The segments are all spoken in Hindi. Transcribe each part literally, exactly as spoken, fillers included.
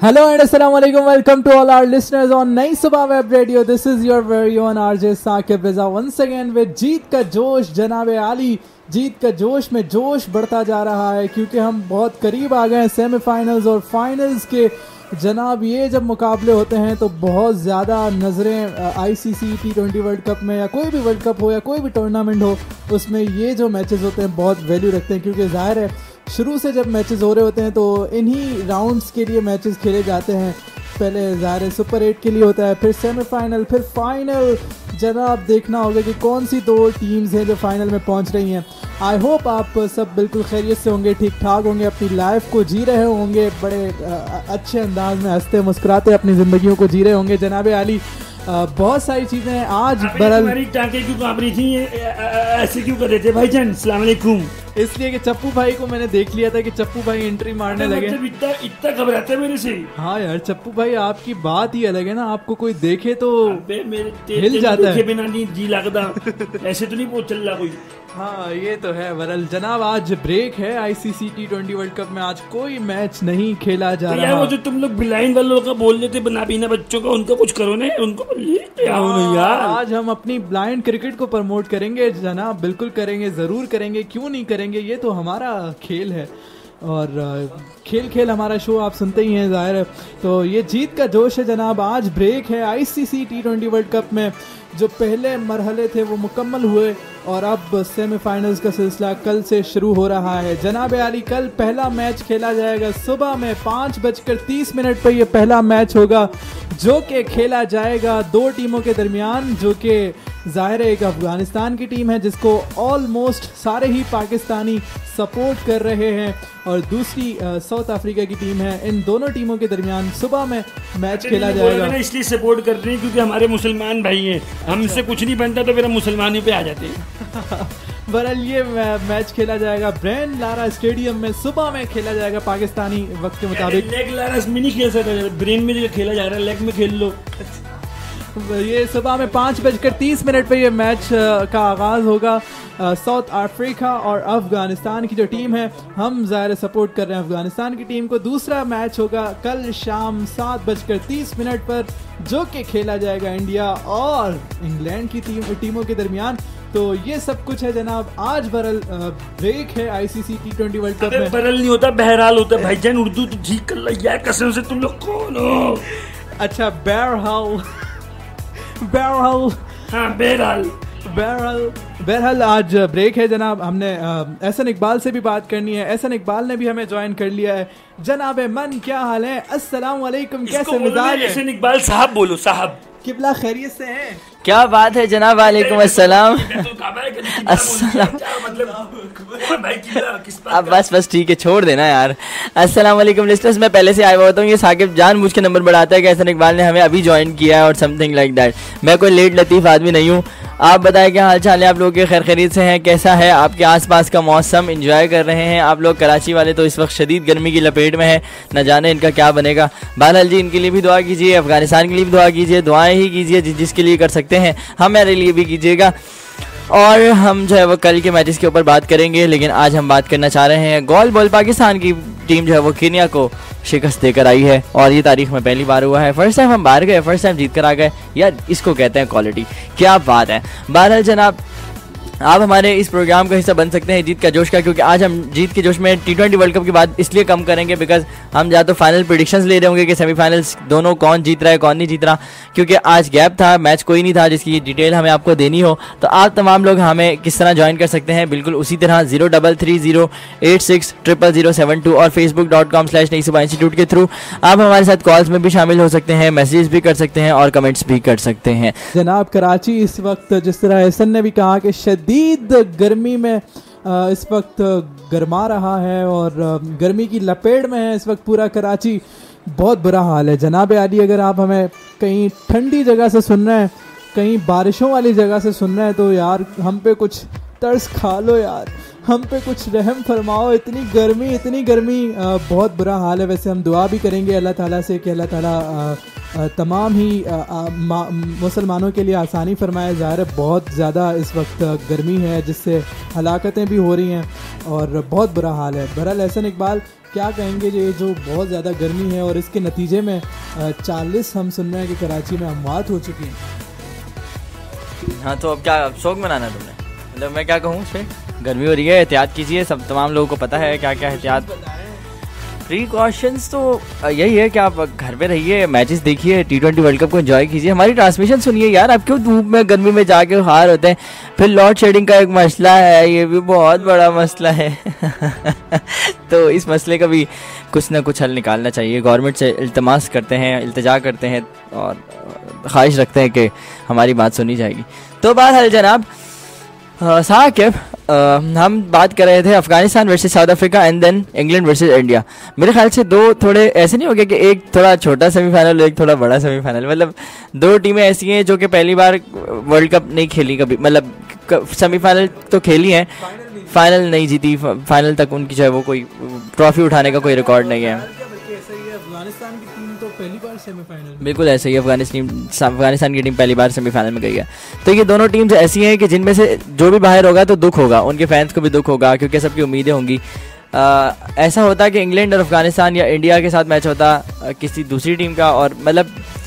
Hello and assalamu alaikum. Welcome to all our listeners on नई सुबह web radio. This is your very own R J Saqib Riza once again with जीत का जोश. जनाबे आली, जीत का जोश में जोश बढ़ता जा रहा है क्योंकि हम बहुत करीब आ गए हैं सेमीफाइनल्स और फाइनल्स के. जनाब ये जब मुकाबले होते हैं तो बहुत ज़्यादा नज़रें ICC T twenty world cup में या कोई भी वर्ल्ड कप हो या कोई भी टूर्नामेंट हो उसमें ये जो मैचेस होते हैं बहुत वैल्यू रखते हैं क्योंकि ज़ाहिर है शुरू से जब मैचेस हो रहे होते हैं तो इन्हीं राउंड्स के लिए मैचेस खेले जाते हैं. पहले ज़ाहिर है सुपर एट के लिए होता है, फिर सेमीफाइनल, फिर फाइनल. जनाब देखना होगा कि कौन सी दो टीम्स हैं जो फाइनल में पहुंच रही हैं. आई होप आप सब बिल्कुल खैरियत से होंगे, ठीक ठाक होंगे, अपनी लाइफ को जी रहे होंगे, बड़े अच्छे अंदाज में हंसते मुस्कुराते अपनी ज़िंदगियों को जी रहे होंगे. जनाब आली, बहुत सारी चीज़ें हैं आज. बरल टांके क्यों कांप रही थी, ऐसे क्यों कर रहे थे भाईजान? अस्सलाम वालेकुम. इसलिए कि चप्पू भाई को मैंने देख लिया था कि चप्पू भाई एंट्री मारने लगे. मतलब इतना इतना घबराते मेरे से. हाँ यार चप्पू भाई आपकी बात ही अलग है ना, आपको कोई देखे तो मेरे हिल जाता है. बिना नहीं जी लगता, ऐसे तो नहीं पहुंच चल रहा कोई. हाँ ये तो है. वरल जनाब आज ब्रेक है ICC T twenty world cup में. आज कोई मैच नहीं खेला जा तो रहा. यार वो जो तुम लोग ब्लाइंड वालों का बोल रहे थे बना बीना बच्चों का, उनका कुछ करो ना, उनको यार. आज हम अपनी ब्लाइंड क्रिकेट को प्रमोट करेंगे जनाब, बिल्कुल करेंगे, जरूर करेंगे, क्यों नहीं करेंगे. ये तो हमारा खेल है और खेल खेल हमारा शो आप सुनते ही हैं ज़ाहिर है. तो ये जीत का जोश है जनाब. आज ब्रेक है ICC T twenty world cup में. जो पहले मरहले थे वो मुकम्मल हुए और अब सेमीफाइनल्स का सिलसिला कल से शुरू हो रहा है. जनाब आली कल पहला मैच खेला जाएगा सुबह में पाँच बजकर तीस मिनट पर. यह पहला मैच होगा जो कि खेला जाएगा दो टीमों के दरमियान, जो कि ज़ाहिर है एक अफ़गानिस्तान की टीम है जिसको ऑलमोस्ट सारे ही पाकिस्तानी सपोर्ट कर रहे हैं और दूसरी साउथ अफ्रीका की टीम है. इन दोनों टीमों के दरमियान सुबह में मैच खेला जाएगा. इसलिए सपोर्ट कर रहे हैं क्योंकि हमारे मुसलमान भाई हैं. हमसे कुछ नहीं बनता तो फिर हम मुसलमानों पे आ जाते हैं. बहरहाल ये मैच खेला जाएगा ब्रेन लारा स्टेडियम में. सुबह में खेला जाएगा पाकिस्तानी वक्त के मुताबिक. लेग लारा में नहीं खेल सकता, ब्रेन में जो खेला जा रहा है लेग में खेल लो. ये सुबह में पाँच बजकर तीस मिनट पर यह मैच का आगाज़ होगा. साउथ अफ्रीका और अफ़गानिस्तान की जो टीम है, हम ज़ाहिर सपोर्ट कर रहे हैं अफ़गानिस्तान की टीम को. दूसरा मैच होगा कल शाम सात बजकर तीस मिनट पर जो कि खेला जाएगा इंडिया और इंग्लैंड की टीम टीमों के दरमियान. तो ये सब कुछ है जनाब. आज बरल ब्रेक है ICC T twenty world cup में. बरल नहीं होता, बहरहाल होता है भाईजान. उर्दू तो ठीक कर लो यार, कसम से. तुम लोग कौन हो? अच्छा बहरहाल बहरहाल हाँ बहरहाल बहरहाल बहरहाल आज ब्रेक है जनाब. हमने एहसन इकबाल से भी बात करनी है. एहसन इकबाल ने भी हमें ज्वाइन कर लिया है. जनाब मन क्या हाल है? अस्सलाम वालेकुम. कैसे मिजाज है? एहसन इकबाल साहब बोलो साहब. किबला खैरियत से हैं? क्या बात है जनाब. वालेकुम अस्सलाम. अस्सलाम. अब बस बस ठीक है, छोड़ देना यार. अस्सलाम वालेकुम लिस्टर्स. मैं पहले से आया हुआ हूँ. ये साकिब जानबूझ के नंबर बढ़ाता है कि एहसन इकबाल ने हमें अभी ज्वाइन किया है और समथिंग लाइक दैट. मैं कोई लेट लतीफ़ आदमी नहीं हूँ. आप बताएं क्या हाल चाल है आप लोगों के? खैर खैरियत से हैं? कैसा है आपके आसपास का मौसम? एंजॉय कर रहे हैं आप लोग? कराची वाले तो इस वक्त शदीद गर्मी की लपेट में है, न जाने इनका क्या बनेगा. बहरहाल जी इनके लिए भी दुआ कीजिए, अफगानिस्तान के लिए भी दुआ कीजिए. दुआएं ही कीजिए जिस जिसके लिए कर सकते हैं. हमारे लिए भी कीजिएगा. और हम जो है वो कल के मैचेस के ऊपर बात करेंगे, लेकिन आज हम बात करना चाह रहे हैं गोल बॉल. पाकिस्तान की टीम जो है वो कीनिया को शिकस्त देकर आई है और ये तारीख में पहली बार हुआ है. फर्स्ट टाइम हम बाहर गए, फर्स्ट टाइम जीत कर आ गए. यार इसको कहते हैं क्वालिटी. क्या बात है. बहरहाल जनाब आप हमारे इस प्रोग्राम का हिस्सा बन सकते हैं जीत का जोश का, क्योंकि आज हम जीत के जोश में टी ट्वेंटी वर्ल्ड कप की बात इसलिए कम करेंगे बिकॉज हम या तो फाइनल प्रेडिक्शंस ले रहे होंगे कि सेमीफाइनल्स दोनों कौन जीत रहा है कौन नहीं जीत रहा, क्योंकि आज गैप था, मैच कोई नहीं था जिसकी डिटेल हमें आपको देनी हो. तो आप तमाम लोग हमें किस तरह ज्वाइन कर सकते हैं? बिल्कुल उसी तरह zero double three zero eight six triple zero seven two और फेसबुक डॉट कॉम स्लैश नई सुबह इंस्टीट्यूट के थ्रू आप हमारे साथ कॉल्स में भी शामिल हो सकते हैं, मैसेज भी कर सकते हैं और कमेंट्स भी कर सकते हैं. जनाब कराची इस वक्त जिस तरह एहसन ने भी कहा कि शदीद गर्मी में इस वक्त गर्मा रहा है और गर्मी की लपेट में है इस वक्त पूरा कराची. बहुत बुरा हाल है. जनाब आली अगर आप हमें कहीं ठंडी जगह से सुन रहे हैं, कहीं बारिशों वाली जगह से सुन रहे हैं तो यार हम पे कुछ तरस खा लो यार, हम पे कुछ रहम फरमाओ. इतनी गर्मी इतनी गर्मी बहुत बुरा हाल है. वैसे हम दुआ भी करेंगे अल्लाह ताला से कि अल्लाह ताला तमाम ही मुसलमानों के लिए आसानी फरमाए. ज़ाहिर है बहुत ज़्यादा इस वक्त गर्मी है जिससे हलाकतें भी हो रही हैं और बहुत बुरा हाल है. बहरहाल एहसन इकबाल क्या कहेंगे ये जो बहुत ज़्यादा गर्मी है और इसके नतीजे में चालीस हम सुन रहे हैं कि कराची में अमवात हो चुकी हैं। हाँ तो अब क्या अब शौक मनाना तुमने, मतलब मैं क्या कहूँ उसमें, गर्मी हो रही है, एहतियात कीजिए, सब तमाम लोगों को पता है क्या क्या एहतियात प्रीकॉशंस। तो यही है कि आप घर पे रहिए, मैचेस देखिए, टी ट्वेंटी वर्ल्ड कप को एंजॉय कीजिए, हमारी ट्रांसमिशन सुनिए यार। आप क्यों धूप में गर्मी में जाके हार होते हैं। फिर लॉड शेडिंग का एक मसला है, ये भी बहुत बड़ा मसला है तो इस मसले का भी कुछ ना कुछ हल निकालना चाहिए। गवर्नमेंट से इल्तमास करते हैं, इल्तिजा करते हैं और ख्वाहिश रखते हैं कि हमारी बात सुनी जाएगी। तो बात हल जनाब साकिब, हम बात कर रहे थे Afghanistan versus South Africa and then England versus India. मेरे ख्याल से दो थोड़े ऐसे नहीं हो गए कि एक थोड़ा छोटा सेमीफाइनल एक थोड़ा बड़ा सेमीफाइनल, मतलब दो टीमें ऐसी हैं जो कि पहली बार वर्ल्ड कप नहीं खेली कभी, मतलब सेमीफाइनल तो खेली हैं, फाइनल नहीं जीती, फाइनल तक उनकी जो है वो कोई ट्रॉफी उठाने का कोई रिकॉर्ड नहीं है। अफगानिस्तान की टीम तो पहली बार सेमीफाइनल, बिल्कुल ऐसे ही अफगानिस्तान अफगानिस्तान की टीम पहली बार सेमीफाइनल में गई है। तो ये दोनों टीम्स ऐसी हैं कि जिनमें से जो भी बाहर होगा तो दुख होगा, उनके फैंस को भी दुख होगा क्योंकि सबकी उम्मीदें होंगी। आ, ऐसा होता कि इंग्लैंड और अफगानिस्तान या इंडिया के साथ मैच होता आ, किसी दूसरी टीम का, और मतलब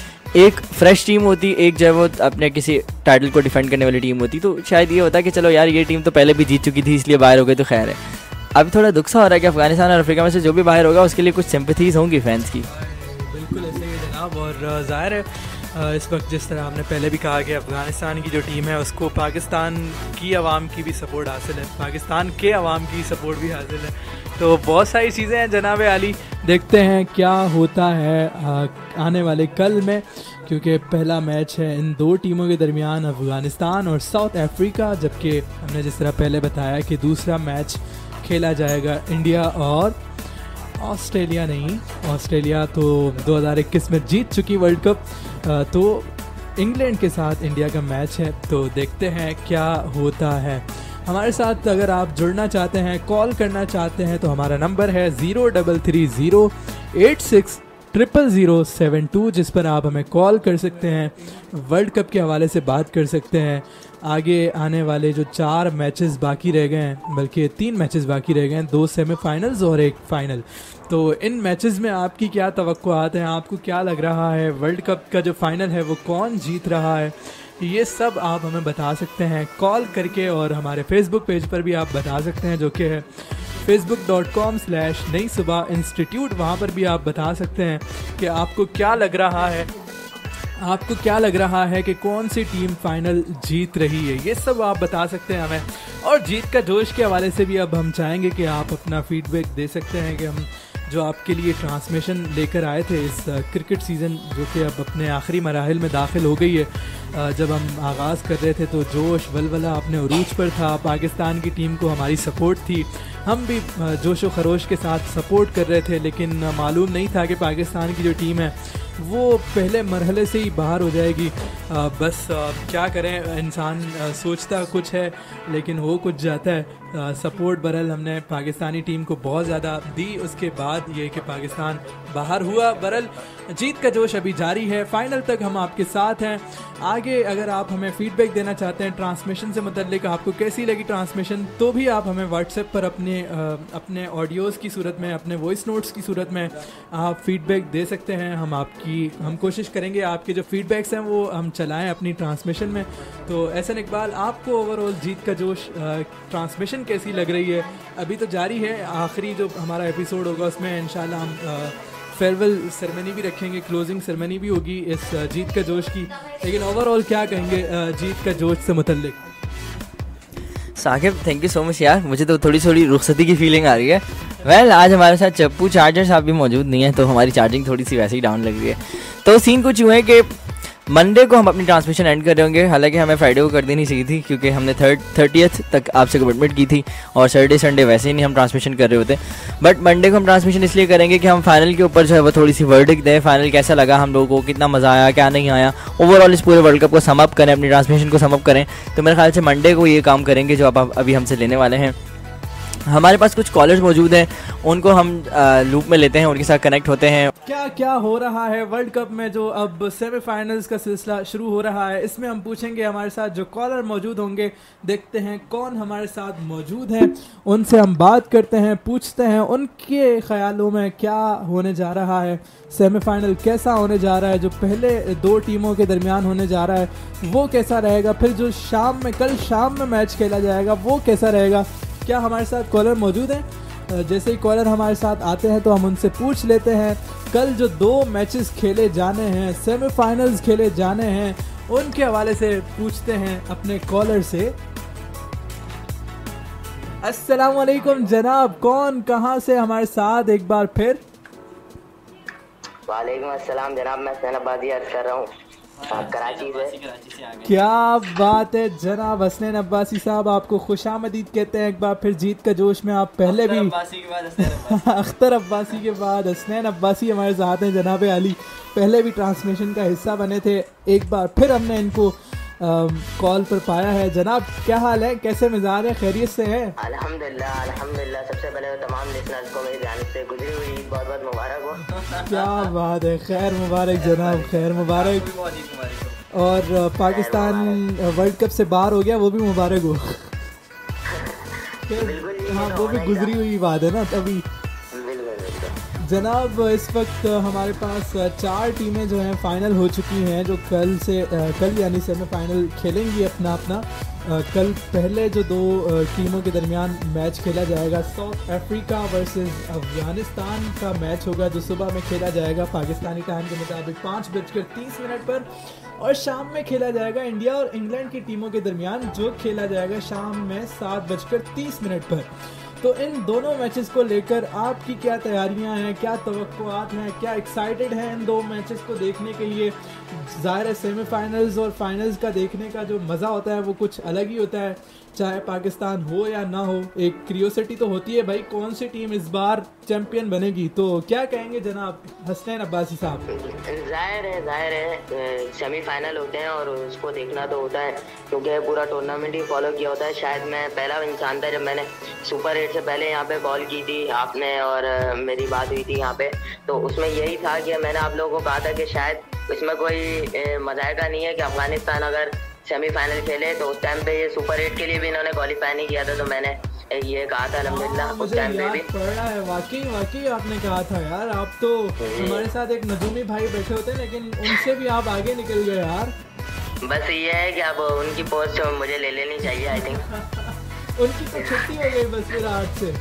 एक फ्रेश टीम होती, एक जो है वो अपने किसी टाइटल को डिफेंड करने वाली टीम होती, तो शायद ये होता कि चलो यार ये टीम तो पहले भी जीत चुकी थी इसलिए बाहर हो गई तो खैर है। अभी थोड़ा दुख सा हो रहा है कि अफगानिस्तान और अफ्रीका में से जो भी बाहर होगा उसके लिए कुछ सिंपैथीज होंगी फैंस की। बिल्कुल ऐसे ही जनाब, और ज़ाहिर है इस वक्त जिस तरह हमने पहले भी कहा कि अफ़गानिस्तान की जो टीम है उसको पाकिस्तान की आवाम की भी सपोर्ट हासिल है, पाकिस्तान के आवाम की सपोर्ट भी हासिल है, तो बहुत सारी चीज़ें हैं जनाब आली। देखते हैं क्या होता है आ, आने वाले कल में, क्योंकि पहला मैच है इन दो टीमों के दरमियान अफ़गानिस्तान और साउथ अफ्रीका, जबकि हमने जिस तरह पहले बताया कि दूसरा मैच खेला जाएगा इंडिया और ऑस्ट्रेलिया। नहीं, ऑस्ट्रेलिया तो दो हज़ार इक्कीस में जीत चुकी वर्ल्ड कप, तो इंग्लैंड के साथ इंडिया का मैच है, तो देखते हैं क्या होता है। हमारे साथ अगर आप जुड़ना चाहते हैं, कॉल करना चाहते हैं, तो हमारा नंबर है zero double three zero eight six triple zero seven two, जिस पर आप हमें कॉल कर सकते हैं, वर्ल्ड कप के हवाले से बात कर सकते हैं। आगे आने वाले जो चार मैचेस बाकी रह गए हैं, बल्कि तीन मैचेस बाकी रह गए हैं, दो सेमीफाइनल्स और एक फ़ाइनल, तो इन मैचेस में आपकी क्या तवक्कुआत हैं, आपको क्या लग रहा है, वर्ल्ड कप का जो फ़ाइनल है वो कौन जीत रहा है, ये सब आप हमें बता सकते हैं कॉल करके, और हमारे फेसबुक पेज पर भी आप बता सकते हैं जो कि है फेसबुक डॉट कॉम स्लैश नई सुबह इंस्टीट्यूट। वहाँ पर भी आप बता सकते हैं कि आपको क्या लग रहा है, आपको क्या लग रहा है कि कौन सी टीम फाइनल जीत रही है, ये सब आप बता सकते हैं हमें। और जीत का जोश के हवाले से भी अब हम चाहेंगे कि आप अपना फीडबैक दे सकते हैं कि हम जो आपके लिए ट्रांसमिशन लेकर आए थे इस क्रिकेट सीज़न, जो कि अब अपने आखिरी मराहिल में दाखिल हो गई है, जब हम आगाज़ कर रहे थे तो जोश वलवला अपने उरूज पर था, पाकिस्तान की टीम को हमारी सपोर्ट थी, हम भी जोश व खरोश के साथ सपोर्ट कर रहे थे, लेकिन मालूम नहीं था कि पाकिस्तान की जो टीम है वो पहले मरहले से ही बाहर हो जाएगी। आ, बस आ, क्या करें, इंसान आ, सोचता कुछ है लेकिन हो कुछ जाता है। आ, सपोर्ट बरल हमने पाकिस्तानी टीम को बहुत ज़्यादा दी, उसके बाद ये कि पाकिस्तान बाहर हुआ। बरल जीत का जोश अभी जारी है, फाइनल तक हम आपके साथ हैं। आगे अगर आप हमें फीडबैक देना चाहते हैं ट्रांसमिशन से मुतल्लिक, आपको कैसी लगी ट्रांसमिशन, तो भी आप हमें व्हाट्सएप पर अपने आ, अपने ऑडियोज़ की सूरत में, अपने वॉइस नोट्स की सूरत में आप फीडबैक दे सकते हैं। हम आपकी हम कोशिश करेंगे आपके जो फीडबैक्स हैं वो हम चलाएं अपनी ट्रांसमिशन में। तो एहसन इकबाल, आपको ओवरऑल जीत का जोश ट्रांसमिशन कैसी लग रही है? अभी तो जारी है, आखिरी जो हमारा एपिसोड होगा उसमें इंशाल्लाह हम फेयरवेल सेरेमनी भी रखेंगे, क्लोजिंग सेरेमनी भी होगी इस जीत का जोश की, लेकिन ओवरऑल क्या कहेंगे जीत का जोश से मुतल्लिक? Saqib thank you so much यार, मुझे तो थोड़ी थोड़ी रुखसती की फीलिंग आ रही है। वेल well, आज हमारे साथ चप्पू चार्जर साहब भी मौजूद नहीं है, तो हमारी चार्जिंग थोड़ी सी वैसे ही डाउन लग रही है। तो सीन कुछ यूँ है कि मंडे को हम अपनी ट्रांसमिशन एंड कर रहे होंगे, हालांकि हमें फ्राइडे को कर देनी चाहिए थी क्योंकि हमने थर्ड थर्टियथ तक आपसे कमिटमेंट की थी और सैटरडे संडे वैसे ही नहीं हम ट्रांसमिशन कर रहे होते। बट मंडे को हम ट्रांसमिशन इसलिए करेंगे कि हम फाइनल के ऊपर जो है वो थोड़ी सी वर्डिक्ट दें, फाइनल कैसा लगा हम लोगों को, कितना मज़ा आया, क्या नहीं आया, ओवरऑल इस पूरे वर्ल्ड कप को समअप करें, अपनी ट्रांसमिशन को समअप करें। तो मेरे ख्याल से मंडे को ये काम करेंगे जो आप अभी हमसे लेने वाले हैं। हमारे पास कुछ कॉलर्स मौजूद हैं, उनको हम लूप में लेते हैं, उनके साथ कनेक्ट होते हैं। क्या क्या हो रहा है वर्ल्ड कप में, जो अब सेमीफाइनल्स का सिलसिला शुरू हो रहा है, इसमें हम पूछेंगे हमारे साथ जो कॉलर मौजूद होंगे। देखते हैं कौन हमारे साथ मौजूद हैं, उनसे हम बात करते हैं, पूछते हैं उनके ख्यालों में क्या होने जा रहा है, सेमीफाइनल कैसा होने जा रहा है, जो पहले दो टीमों के दरमियान होने जा रहा है वो कैसा रहेगा, फिर जो शाम में कल शाम में मैच खेला जाएगा वो कैसा रहेगा। क्या हमारे साथ कॉलर मौजूद हैं? जैसे ही कॉलर हमारे साथ आते हैं तो हम उनसे पूछ लेते हैं कल जो दो मैचेस खेले जाने हैं, सेमीफाइनल्स खेले जाने हैं, उनके हवाले से पूछते हैं अपने कॉलर से। अस्सलाम वालेकुम जनाब, कौन कहां से हमारे साथ एक बार फिर? वालेकुम अस्सलाम जनाब, मैं हसनैन अब्बासी अर्ज कर रहा हूँ कराची से। क्या बात है जनाब हसनैन अब्बासी साहब, आपको खुशामदीद कहते हैं एक बार फिर जीत का जोश में। आप पहले भी अख्तर अब्बासी के बाद हसनैन अब्बासी हमारे साथ हैं जनाब आली, पहले भी ट्रांसमिशन का हिस्सा बने थे, एक बार फिर हमने इनको कॉल पर पाया है। जनाब क्या हाल है, कैसे मिजाज है, खैरियत से है? अल्हम्दुलिल्लाह अल्हम्दुलिल्लाह। सबसे पहले तो तमाम लिसनर्स को मेरी जानिब से गुजरी हुई ईद बहुत बहुत मुबारक हो। क्या बात है, खैर मुबारक जनाब, खैर मुबारक। और पाकिस्तान वर्ल्ड कप से बाहर हो गया वो भी मुबारक हो। हाँ वो भी गुजरी हुई बात है ना तभी। जनाब इस वक्त हमारे पास चार टीमें जो हैं फ़ाइनल हो चुकी हैं, जो कल से कल यानी सेमीफाइनल खेलेंगी अपना अपना। कल पहले जो दो टीमों के दरमियान मैच खेला जाएगा, साउथ अफ्रीका वर्सेस अफगानिस्तान का मैच होगा जो सुबह में खेला जाएगा पाकिस्तानी टाइम के मुताबिक पाँच बजकर तीस मिनट पर, और शाम में खेला जाएगा इंडिया और इंग्लैंड की टीमों के दरमियान जो खेला जाएगा शाम में सात बजकर तीस मिनट पर। तो इन दोनों मैचेस को लेकर आपकी क्या तैयारियां हैं, क्या तवक्कुआत हैं, क्या एक्साइटेड हैं इन दो मैचेस को देखने के लिए? ज़ाहिर है सेमीफाइनल्स और फाइनल्स का देखने का जो मज़ा होता है वो कुछ अलग ही होता है, चाहे पाकिस्तान हो या ना हो। एक क्यूरियोसिटी तो होती है भाई कौन सी टीम इस बार चैंपियन बनेगी। तो क्या कहेंगे जनाब हसनैन अब्बासी साहब? जाहिर है जाहिर है सेमीफाइनल होते हैं और उसको देखना तो होता है क्योंकि पूरा टूर्नामेंट ही फॉलो किया होता है। शायद मैं पहला इंसान था जब मैंने सुपर एट से पहले यहाँ पे कॉल की थी आपने और मेरी बात हुई थी यहाँ पे, तो उसमें यही था कि मैंने आप लोगों को कहा था कि शायद इसमें कोई मजायका नहीं है कि अफगानिस्तान अगर सेमीफाइनल खेले, तो उस टाइम पे ये सुपर एट के लिए भी इन्होंने क्वालिफाई नहीं किया था, तो मैंने ये कहा था अल्हम्दुलिल्लाह उस टाइम पे भी पड़ रहा है। वाकई वाकई आपने कहा था यार, आप तो हमारे साथ एक नजूमी भाई बैठे होते हैं लेकिन उनसे भी आप आगे निकल गए यार। बस ये है कि अब उनकी पोस्ट मुझे ले लेनी चाहिए आई थिंक। उनकी तो छुट्टी हो गई बस फिर आज से।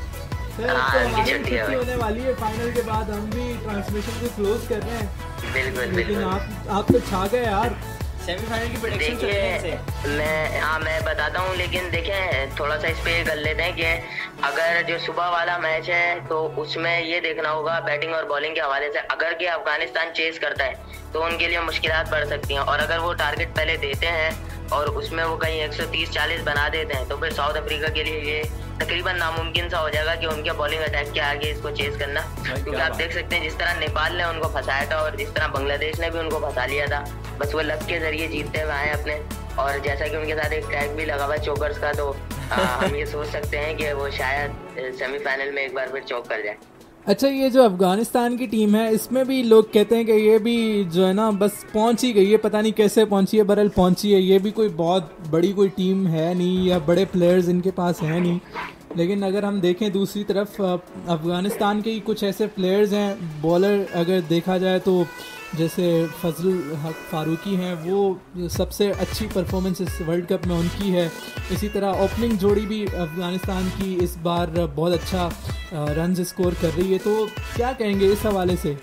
हाँ, छुट्टी होने वाली है फाइनल के बाद, हम भी ट्रांसमिशन को क्लोज कर रहे हैं। बिल्कुल लेकिन बिल्कुल आप आप तो छा गए यार। सेमीफाइनल की प्रेडिक्शन चल रही है देखिए मैं हाँ मैं बताता हूँ, लेकिन देखें थोड़ा सा इस पे कर लेते हैं कि अगर जो सुबह वाला मैच है तो उसमें ये देखना होगा बैटिंग और बॉलिंग के हवाले से, अगर कि अफगानिस्तान चेस करता है तो उनके लिए मुश्किलात बढ़ सकती हैं, और अगर वो टारगेट पहले देते हैं और उसमें वो कहीं एक सौ तीस चालीस बना देते हैं तो फिर साउथ अफ्रीका के लिए ये तकरीबन नामुमकिन सा हो जाएगा कि उनके बॉलिंग अटैक के आगे इसको चेस करना। क्योंकि आप देख सकते हैं जिस तरह नेपाल ने उनको फंसाया था और जिस तरह बांग्लादेश ने भी उनको फंसा लिया था, बस वो लक के जरिए जीतते हुए आए अपने, और जैसा कि उनके साथ एक टैग भी लगा हुआ है चोकर्स का, तो आ, हम ये सोच सकते हैं कि वो शायद सेमीफाइनल में एक बार फिर चौक कर जाए। अच्छा ये जो अफगानिस्तान की टीम है इसमें भी लोग कहते हैं कि ये भी जो है ना बस पहुंच ही गई है, पता नहीं कैसे पहुंची है, बरल पहुंची है, ये भी कोई बहुत बड़ी कोई टीम है नहीं या बड़े प्लेयर्स इनके पास है नहीं। लेकिन अगर हम देखें दूसरी तरफ अफगानिस्तान के ही कुछ ऐसे प्लेयर्स हैं, बॉलर अगर देखा जाए तो जैसे फजल हक फारूकी हैं, वो सबसे अच्छी परफॉर्मेंस इस वर्ल्ड कप में उनकी है। इसी तरह ओपनिंग जोड़ी भी अफगानिस्तान की इस बार बहुत अच्छा रन स्कोर कर रही है। तो क्या कहेंगे इस हवाले से?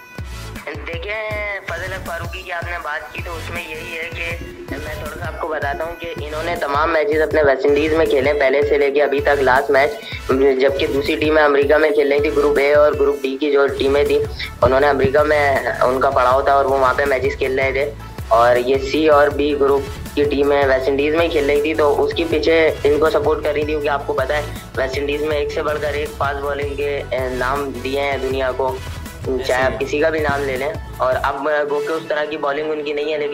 देखिए फजल हक फारूकी की आपने बात की तो उसमें यही है कि मैं थोड़ा सा आपको बताता हूँ कि इन्होंने तमाम मैचेस अपने वेस्ट इंडीज़ में खेले पहले से लेके अभी तक लास्ट मैच, जबकि दूसरी टीमें अमेरिका में खेल रही थी। ग्रुप ए और ग्रुप डी की जो टीमें थी उन्होंने अमेरिका में उनका पड़ाव था और वो वहाँ पे मैचेस खेल रहे थे, और ये सी और बी ग्रुप की टीमें वेस्ट इंडीज़ में खेल रही थी, तो उसके पीछे इनको सपोर्ट कर रही थी। क्योंकि आपको पता है वेस्ट इंडीज़ में एक से बढ़कर एक फास्ट बॉलिंग के नाम दिए हैं दुनिया को, चाहे आप किसी का भी नाम ले लें, और अब गो के उस तरह की बॉलिंग उनकी नहीं है, लेकिन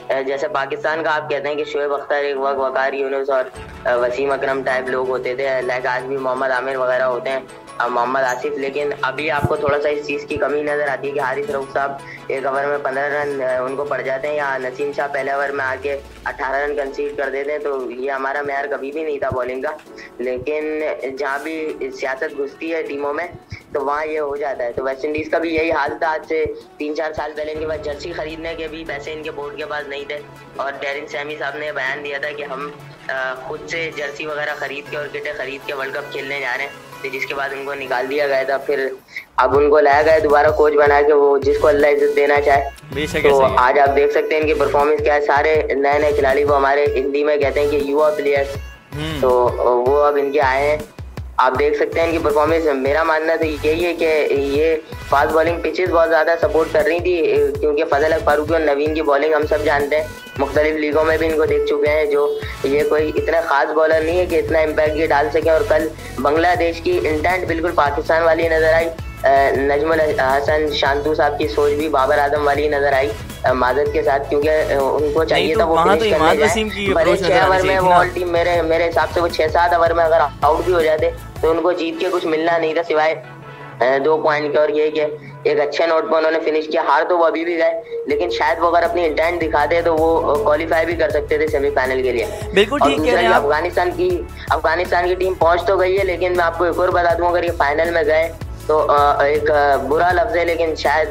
जैसे पाकिस्तान का आप कहते हैं कि शोएब अख्तर, एक वक्त वकार यूनुस और वसीम अकरम टाइप लोग होते थे, लाइक आज भी मोहम्मद आमिर वगैरह होते हैं, मोहम्मद आसिफ। लेकिन अभी आपको थोड़ा सा इस चीज़ की कमी नज़र आती है कि हारिस रऊफ साहब एक ओवर में पंद्रह रन उनको पड़ जाते हैं, या नसीम शाह पहले ओवर में आके अठारह रन कंसीड कर देते हैं। तो ये हमारा मैार कभी भी नहीं था बॉलिंग का। लेकिन जहाँ भी सियासत घुसती है टीमों में तो वहाँ ये हो जाता है। तो वेस्ट इंडीज़ का भी यही हाल था। आज से तीन चार साल पहले इनके पास जर्सी खरीदने के भी पैसे इनके बोर्ड के पास नहीं थे, और डेरिन सैमी साहब ने बयान दिया था कि हम खुद से जर्सी वगैरह खरीद के और किटें खरीद के वर्ल्ड कप खेलने जा रहे हैं। तो जिसके बाद उनको निकाल दिया गया था। फिर अब उनको लाया गया दोबारा कोच बना के, वो जिसको अल्लाह इज्जत देना चाहे। तो आज आप देख सकते हैं इनकी परफॉर्मेंस क्या है। सारे नए नए खिलाड़ी वो हमारे हिंदी में कहते हैं कि युवा प्लेयर्स, तो वो अब इनके आए हैं। आप देख सकते हैं इनकी परफॉर्मेंस। मेरा मानना तो यही है कि ये फास्ट बॉलिंग पिचेस बहुत ज़्यादा सपोर्ट कर रही थी, क्योंकि फजल हक फारूकी और नवीन की बॉलिंग हम सब जानते हैं, मुख्तलिफ लीगों में भी इनको देख चुके हैं। जो ये कोई इतना खास बॉलर नहीं है कि इतना इम्पैक्ट ये डाल सके। और कल बांग्लादेश की इंटेंट बिल्कुल पाकिस्तान वाली नज़र आई। नजमुल हसन शांतू साहब की सोच भी बाबर आजम वाली नज़र आई मादत के साथ, क्योंकि उनको चाहिए था वो फिनिश करने जाए। भले छह ओवर में वो ऑल टीम मेरे मेरे हिसाब से वो छह सात ओवर में अगर आउट भी हो जाते तो उनको जीत के कुछ मिलना नहीं था सिवाय दो पॉइंट के। और ये कि एक अच्छे नोट पर उन्होंने फिनिश किया। हार तो वो अभी भी गए, लेकिन शायद वो अगर अपनी इंटेंट दिखाते तो वो क्वालिफाई भी कर सकते थे सेमीफाइनल के लिए। बिल्कुल ठीक है। अफगानिस्तान की अफगानिस्तान की टीम पहुंच तो गई है, लेकिन मैं आपको एक और बता दूं, अगर ये फाइनल में गए तो एक बुरा लफ्ज है, लेकिन शायद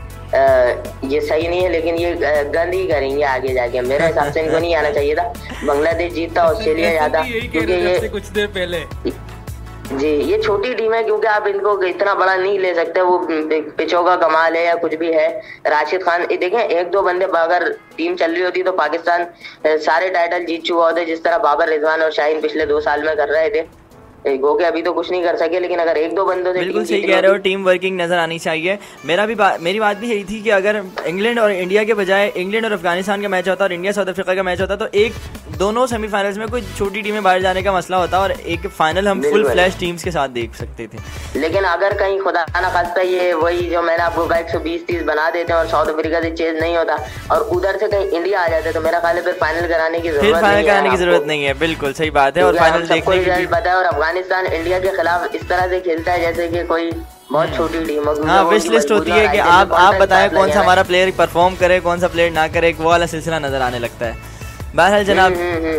ये सही नहीं है, लेकिन ये गंद ही करेंगे आगे जाके। मेरे हिसाब से इनको नहीं आना चाहिए था। बांग्लादेश जीतता, ऑस्ट्रेलिया जाता, क्योंकि ये कुछ देर पहले जी ये छोटी टीम है, क्योंकि आप इनको इतना बड़ा नहीं ले सकते। वो पिचों का कमाल है या कुछ भी है। राशिद खान देखें, एक दो बंदे अगर टीम चल रही होती तो पाकिस्तान सारे टाइटल जीत चुका होते, जिस तरह बाबर रिजवान और शाहीन पिछले दो साल में कर रहे थे। गो के अभी तो कुछ नहीं कर सके, लेकिन अगर एक दो बंदों से बिल्कुल सही कह रहे हो, टीम वर्किंग नजर आनी चाहिए। मेरा भी बा, मेरी बात भी यही थी कि अगर इंग्लैंड और इंडिया के बजाय इंग्लैंड और अफगानिस्तान का मैच होता और इंडिया साउथ अफ्रीका का मैच होता तो एक दोनों सेमीफाइनल्स में कोई छोटी टीमें बाहर जाने का मसला होता और एक फाइनल हम फुल फ्लैश टीम्स के साथ देख सकते थे। लेकिन अगर कहीं खुदा ना खास्ता ये वही जो मैंने आपको कहा एक सौ बीस तीस बना देते हैं और साउथ अफ्रीका से चेज नहीं होता और उधर से कहीं इंडिया आ जाते तो मेरा ख्याल है फिर फाइनल कराने की जरूरत फाइनल कराने की जरूरत नहीं है। बिल्कुल सही बात है। और फाइनल देखने की पता है। और अफगानिस्तान इंडिया के खिलाफ इस तरह से खेलता है जैसे कि कोई बहुत छोटी टीम हो। हाँ, विश लिस्ट होती है कि आप आप बताएं कौन सा हमारा प्लेयर परफॉर्म करे, कौन सा प्लेयर ना करे, वो वाला सिलसिला नजर आने लगता है। बहरहाल जनाब,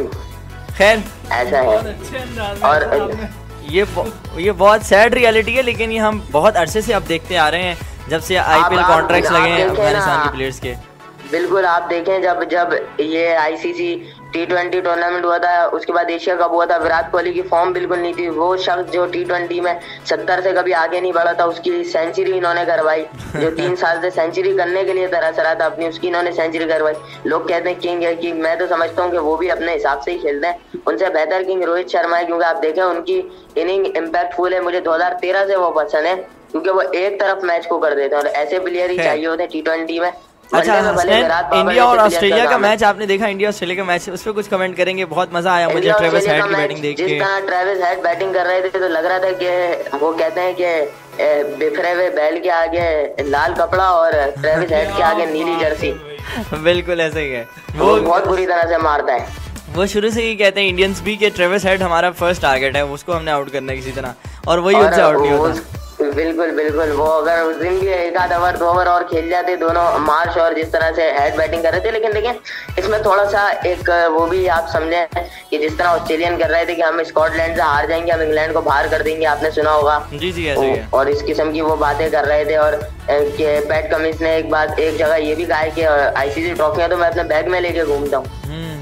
खैर ऐसा है। और ये ये बहुत सैड रियलिटी है, लेकिन ये हम बहुत अरसे से अब देखते आ रहे हैं, जब से आईपीएल कॉन्ट्रैक्ट्स लगे हैं अफगानिस्तान के प्लेयर्स के। बिल्कुल, आप देखें जब जब ये आईसीसी टी ट्वेंटी टूर्नामेंट हुआ था, उसके बाद एशिया कप हुआ था, विराट कोहली की फॉर्म बिल्कुल नहीं थी। वो शख्स जो टी ट्वेंटी में सत्तर से कभी आगे नहीं बढ़ा था, उसकी सेंचुरी इन्होंने करवाई। जो तीन साल से सेंचुरी करने के लिए तरस रहा था अपनी, उसकी इन्होंने सेंचुरी करवाई। लोग कहते हैं किंग है किंग, मैं तो समझता हूँ कि वो भी अपने हिसाब से ही खेलते हैं। उनसे बेहतर किंग रोहित शर्मा है, क्योंकि आप देखें उनकी इनिंग इम्पैक्टफुल है। मुझे दो हजार तेरह से वो पसंद है, क्योंकि वो एक तरफ मैच को कर देते हैं और ऐसे प्लेयर ही चाहिए होते हैं टी ट्वेंटी में। अच्छा हसनैन, इंडिया और ऑस्ट्रेलिया का मैच आपने देखा? इंडिया ऑस्ट्रेलिया का मैच, उस पर कुछ कमेंट करेंगे? बहुत मजा आया मुझे ट्रेविस हेड की बैटिंग देख के। जिस तरह ट्रेविस हेड बैटिंग कर रहे थे तो लग रहा था कि वो कहते हैं कि बिखरे हुए बैल के आगे लाल कपड़ा और ट्रेविस हेड के आगे नीली जर्सी। बिल्कुल ऐसे ही है। वो बहुत बुरी तरह से मारता है। वो शुरू से ही कहते हैं इंडियंस भी कि ट्रेविस हेड हमारा फर्स्ट टारगेट है, उसको हमने आउट करना है किसी तरह, और वही उनसे आउट नहीं होता। बिल्कुल बिल्कुल, वो अगर उस दिन भी एक आध ओवर दो ओवर और खेल जाते दोनों, मार्श और जिस तरह से हेड बैटिंग कर रहे थे। लेकिन देखिए इसमें थोड़ा सा एक वो भी आप समझे कि जिस तरह ऑस्ट्रेलियन कर रहे थे कि हम स्कॉटलैंड से हार जाएंगे, हम इंग्लैंड को बाहर कर देंगे, आपने सुना होगा। जी जी ऐसे ही है। और इस किस्म की वो बातें कर रहे थे। और पैट कमिंस ने एक बात एक जगह ये भी कहा है कि आईसीसी ट्रॉफियां तो मैं अपने बैग में लेके घूमता हूँ।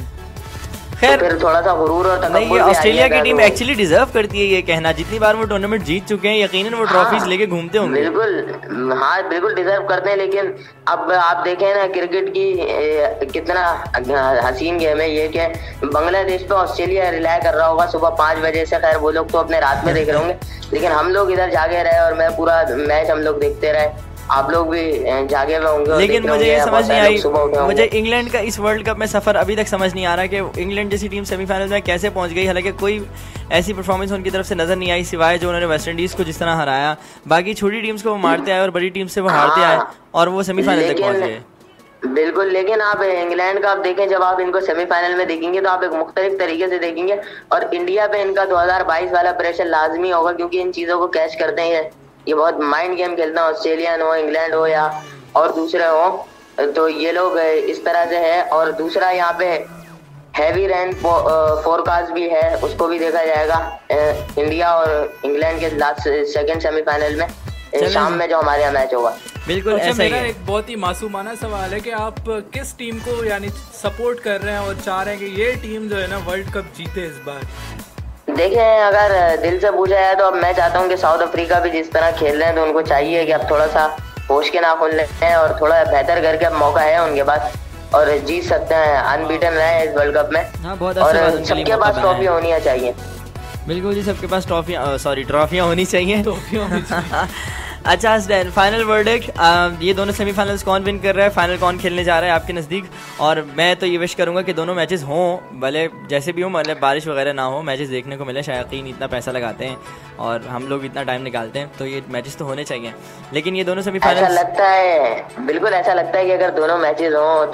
खैर तो फिर थोड़ा सा गुरूर और नहीं, ये ऑस्ट्रेलिया की टीम एक्चुअली डिजर्व करती है ये कहना। जितनी बार वो टूर्नामेंट जीत चुके हैं, यकीनन वो ट्रॉफीज लेके घूमते होंगे। बिल्कुल, हाँ बिल्कुल डिजर्व करते हैं। लेकिन अब आप देखें ना क्रिकेट की ए, कितना हसीन गेम है ये कि बांग्लादेश पे ऑस्ट्रेलिया रिलाय कर रहा होगा सुबह पाँच बजे से। खैर वो लोग तो अपने रात में देख रहे होंगे, लेकिन हम लोग इधर जागे रहे और मैं पूरा मैच हम लोग देखते रहे। आप लोग भी जागे हुए होंगे। लेकिन मुझे ये समझ नहीं आई, मुझे इंग्लैंड का इस वर्ल्ड कप में सफर अभी तक समझ नहीं आ रहा कि इंग्लैंड जैसी टीम सेमीफाइनल में कैसे पहुंच गई। हालांकि कोई ऐसी परफॉर्मेंस उनकी तरफ से नजर नहीं आई, सिवाय जो उन्होंने वेस्ट इंडीज को जिस तरह हराया। बाकी छोटी टीम्स को वो मारते आए और बड़ी टीम से वो हारते आए और वो सेमीफाइनल तक पहुंच गए। बिल्कुल, लेकिन आप इंग्लैंड का आप देखें, जब आप इनको सेमीफाइनल में देखेंगे तो आप एक मुख्तलिफ तरीके से देखेंगे, और इंडिया पे इनका दो हज़ार बाईस वाला प्रेशर लाजमी होगा, क्योंकि इन चीजों को कैच करते हैं ये बहुत माइंड गेम खेलते हैं, ऑस्ट्रेलियन हो, इंग्लैंड हो या और दूसरे हो, तो ये लोग इस तरह से है। और दूसरा यहाँ पे हैवी रेन फोरकास्ट भी है, उसको भी देखा जाएगा इंडिया और इंग्लैंड के लास्ट सेकंड सेमीफाइनल में शाम में जो हमारे यहाँ मैच होगा। बिल्कुल अच्छा, ऐसा मेरा ही एक बहुत ही मासूमाना सवाल है कि आप किस टीम को यानी सपोर्ट कर रहे हैं और चाह रहे हैं कि ये टीम जो है ना वर्ल्ड कप जीते इस बार? देखें, अगर दिल से पूछा जाए तो अब मैं चाहता हूँ कि साउथ अफ्रीका भी जिस तरह खेल रहे हैं तो उनको चाहिए कि अब थोड़ा सा होश के नाखून लें और थोड़ा बेहतर करके अब मौका है उनके पास और जीत सकते हैं, अनबीटन रहे इस वर्ल्ड कप में। हाँ, बहुत और सबके पास ट्रॉफी होनी चाहिए। बिल्कुल जी, सबके पास ट्रॉफियाँ सॉरी ट्रॉफियाँ होनी चाहिए। ट्रॉफियाँ होनी चाहिए। अच्छा स्टैन, फाइनल वर्डिक्ट, ये दोनों सेमीफाइनल्स कौन विन कर रहा है, फाइनल कौन खेलने जा रहा है आपके नज़दीक? और मैं तो ये विश करूंगा कि दोनों मैचेस हों, भले जैसे भी हो, मतलब बारिश वगैरह ना हो, मैचेस देखने को मिले। शायकीन इतना पैसा लगाते हैं और हम लोग इतना टाइम निकालते हैं, तो ये मैचेस तो होने चाहिए। लेकिन ये दोनों सेमीफाइनल, ऐसा लगता है, बिल्कुल ऐसा लगता है कि अगर दोनों मैचेस हों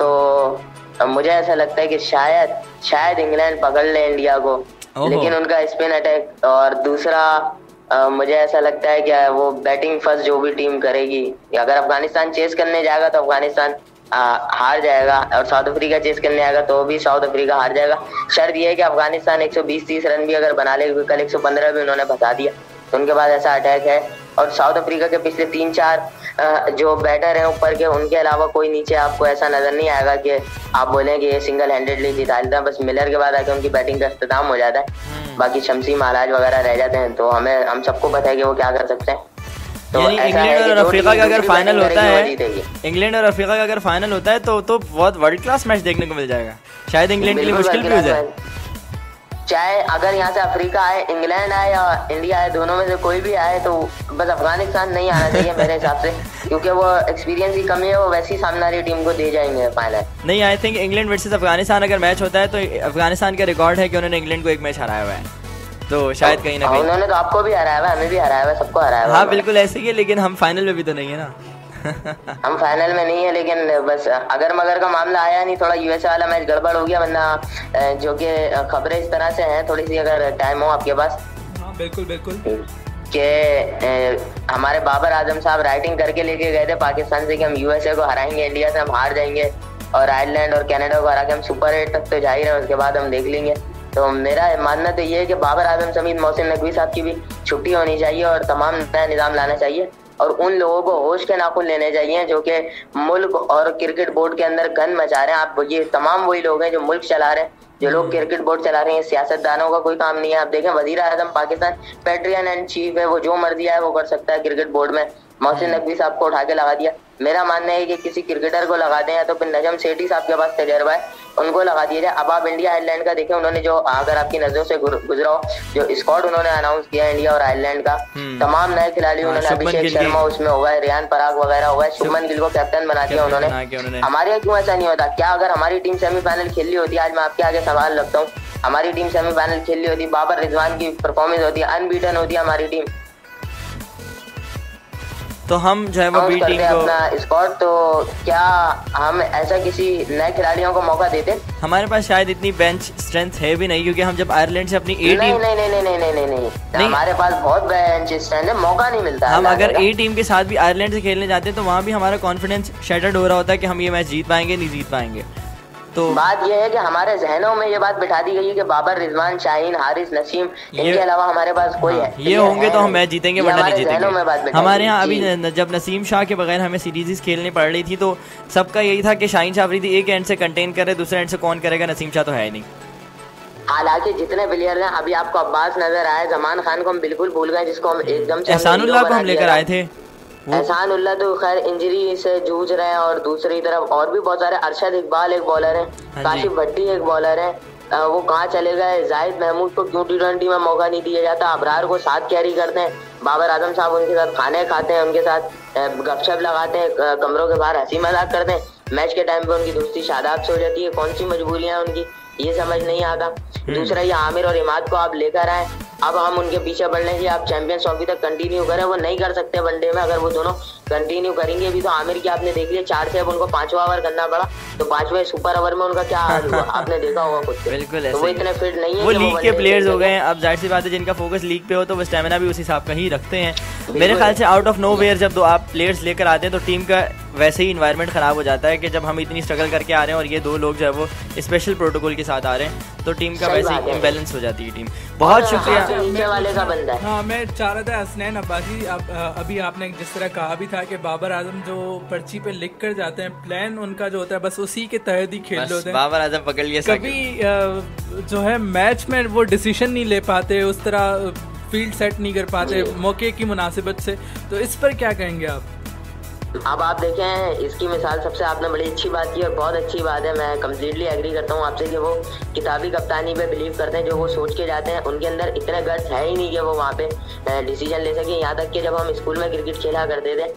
तो मुझे ऐसा लगता है कि शायद शायद इंग्लैंड पकड़ ले इंडिया को, लेकिन उनका स्पिन अटैक, और दूसरा Uh, मुझे ऐसा लगता है कि वो बैटिंग फर्स्ट जो भी टीम करेगी, अगर अफगानिस्तान चेस करने जाएगा तो अफगानिस्तान uh, हार जाएगा, और साउथ अफ्रीका चेस करने आएगा तो भी साउथ अफ्रीका हार जाएगा। शर्त यह है कि अफगानिस्तान एक सौ बीस तीस रन भी अगर बना ले, कल एक सौ पंद्रह भी उन्होंने बता दिया, तो उनके बाद ऐसा अटैक है। और साउथ अफ्रीका के पिछले तीन चार uh, जो बैटर हैं ऊपर के, उनके अलावा कोई नीचे आपको ऐसा नजर नहीं आएगा कि आप बोलें कि ये सिंगल हैंडेडली जिता लेता है। बस मिलर के बाद आके उनकी बैटिंग का इख्तिताम हो जाता है, बाकी शमसी महाराज वगैरह रह जाते हैं, तो हमें हम सबको पता है कि वो क्या कर सकते हैं। तो इंग्लैंड और अफ्रीका का अगर फाइनल होता है, इंग्लैंड और अफ्रीका का अगर फाइनल होता है तो तो बहुत वर्ल्ड क्लास मैच देखने को मिल जाएगा। शायद इंग्लैंड के लिए मुश्किल भी हो जाए, चाहे अगर यहाँ से अफ्रीका आए, इंग्लैंड आए या इंडिया आए, दोनों में से कोई भी आए, तो बस अफगानिस्तान नहीं आना चाहिए मेरे हिसाब से, क्योंकि वो एक्सपीरियंस की कमी है, वो वैसी सामने वाली टीम को दे जाएंगे फाइनल। नहीं, I think England versus Afghanistan अगर मैच होता है तो अफगानिस्तान का रिकॉर्ड है कि उन्होंने इंग्लैंड को एक मैच हराया हुआ है, तो शायद कहीं ना कहीं उन्होंने तो आपको भी हराया हुआ है, हमें भी हराया हुआ है, सबको हराया हुआ है। हाँ बिल्कुल ऐसे ही है, लेकिन हम फाइनल में भी तो नहीं है ना। हम फाइनल में नहीं है, लेकिन बस अगर मगर का मामला आया नहीं, थोड़ा यूएसए वाला मैच गड़बड़ हो गया, वरना जो कि खबरें इस तरह से हैं, थोड़ी सी अगर टाइम हो आपके पास। हाँ बिल्कुल बिल्कुल, कि हमारे बाबर आजम साहब राइटिंग करके लेके गए थे पाकिस्तान से कि हम यूएसए को हराएंगे, इंडिया से हम हार जाएंगे, और आयरलैंड और कनाडा को हरा के हम सुपर एट तक तो जा ही रहे हैं, उसके बाद हम देख लेंगे। तो मेरा मानना तो ये है कि बाबर आजम समीत मोहसिन नकवी साहब की भी छुट्टी होनी चाहिए और तमाम नया निज़ाम लाना चाहिए, और उन लोगों को होश के नाखून लेने चाहिए जो कि मुल्क और क्रिकेट बोर्ड के अंदर गन मचा रहे हैं। आप ये तमाम वही लोग हैं जो मुल्क चला रहे हैं, जो लोग क्रिकेट बोर्ड चला रहे हैं, सियासतदानों का कोई काम नहीं है। आप देखें, वजीर आजम पाकिस्तान पैट्रियन एंड चीफ है, वो जो मर्जी है वो कर सकता है क्रिकेट बोर्ड में। मोहसिन नकवी साहब को उठा के लगा दिया। मेरा मानना है कि किसी क्रिकेटर को लगा दें, या तो फिर नजम सेठी साहब के पास तजर्बा है, उनको लगा दिया जाए। अब आप इंडिया आयरलैंड का देखें, उन्होंने जो, अगर आपकी नजरों से गुजरा हो, जो स्क्वाड उन्होंने अनाउंस किया इंडिया और आयरलैंड का, तमाम नए खिलाड़ी उन्होंने, अभिषेक शर्मा उसमें होगा, रियान पराग वगैरह होगा, शुभमन गिल को कैप्टन बना दिया उन्होंने। हमारे यहाँ क्यों ऐसा नहीं होता? क्या अगर हमारी टीम सेमीफाइनल खेल ली होती, आज मैं आपके आगे सवाल रखता हूँ, हमारी टीम सेमीफाइनल खेल ली होती, बाबर रिजवान की परफॉर्मेंस होती, अनबीटन होती हमारी टीम, तो हम जो है वो बी टीम को अपना स्क्वाड, तो क्या हम ऐसा किसी नए खिलाड़ियों को मौका देते? हमारे पास शायद इतनी बेंच स्ट्रेंथ है भी नहीं, क्योंकि हम जब आयरलैंड से अपनी ए टीम, नहीं नहीं नहीं नहीं नहीं नहीं नहीं नहीं हमारे पास बहुत बेंच स्ट्रेंथ है, मौका नहीं मिलता। हम अगर ए टीम के साथ भी आयरलैंड से खेलने जाते हैं तो वहाँ भी हमारा कॉन्फिडेंस शैटर्ड हो रहा होता है कि हम ये मैच जीत पाएंगे नहीं जीत पाएंगे। तो बात यह है कि हमारे जहनों में ये बात बिठा दी गई है कि बाबर, रिजवान, शाहीन, हारिस, नसीम, इनके अलावा हमारे पास कोई है, ये होंगे तो हम मैच जीतेंगे वरना नहीं जीतेंगे। हमारे यहाँ अभी जब नसीम शाह के बगैर हमें सीरीज खेलनी पड़ रही थी तो सबका यही था कि शाहीन शाह अफरीदी एक एंड से कंटेन करे, दूसरे एंड से कौन करेगा, नसीम शाह तो है ही नहीं। हालांकि जितने प्लेयर हैं, अभी आपको अब्बास नजर आए, जमान खान को हम बिल्कुल भूल गए, जिसको हम एकदम से एहसानुल्लाह को हम लेकर आए थे। एहसानुल्लाह तो खैर इंजरी से जूझ रहे हैं, और दूसरी तरफ और भी बहुत सारे, अरशद इकबाल एक बॉलर है, काशिफ भट्टी एक बॉलर है, वो कहाँ चले गए? जाहिद महमूद को क्यों टी ट्वेंटी में मौका नहीं दिया जाता? अबरार को साथ कैरी करते हैं, बाबर आजम साहब उनके साथ खाने खाते हैं, उनके साथ गपशप लगाते हैं, कमरों के बाहर हंसी मजाक करते हैं, मैच के टाइम पे उनकी दोस्ती शादाब से हो जाती है। कौन सी मजबूरियां उनकी, ये समझ नहीं आता। दूसरा, ये आमिर और इमाद को आप लेकर आए, अब हम उनके पीछे बढ़ लेंगे, आप चैंपियंस ट्रॉफी तक कंटिन्यू करें, वो नहीं कर सकते वनडे में। अगर वो दोनों कंटिन्यू करेंगे भी तो आमिर की आपने देख लिया चार से अब उनको पांचवा ओवर करना पड़ा, तो पांचवें सुपर ओवर में उनका क्या हाल हुआ आपने देखा होगा खुद से। बिल्कुल, तो वो इतने फिट नहीं है, वो लीग के प्लेयर्स हो गए हैं। अब जाहिर सी बात है जिनका फोकस लीग पे हो तो वो स्टेमिना भी उस हिसाब का ही रखते हैं। मेरे ख्याल से आउट ऑफ नो वेयर जब दो आप प्लेयर्स लेकर आते हैं तो टीम का वैसे ही इन्वायरमेंट ख़राब हो जाता है कि जब हम इतनी स्ट्रगल करके आ रहे हैं और ये दो लोग जो है वो स्पेशल प्रोटोकॉल के साथ आ रहे हैं तो टीम का वैसे ही इम्बैलेंस हो जाती है टीम। बहुत शुक्रिया। नीचे वाले का बंदा है। हाँ, मैं चाह रहा था हसनैन अब्बासी, आप अभी आपने जिस तरह कहा भी था कि बाबर आजम जो पर्ची पे लिख कर जाते हैं, प्लान उनका जो होता है बस उसी के तहत ही खेल होते हैं। बाबर आजम पकड़ लिया, कभी जो है मैच में वो डिसीजन नहीं ले पाते, उस तरह फील्ड सेट नहीं कर पाते मौके की मुनासिबत से, तो इस पर क्या कहेंगे आप? अब आप देखें इसकी मिसाल सबसे आपने बड़ी अच्छी बात की और बहुत अच्छी बात है, मैं कम्प्लीटली एग्री करता हूँ आपसे कि वो किताबी कप्तानी पे बिलीव करते हैं, जो वो सोच के जाते हैं उनके अंदर इतने गट्स है ही नहीं कि वो वहाँ पे डिसीजन ले सके। यहाँ तक कि जब हम स्कूल में क्रिकेट खेला करते थे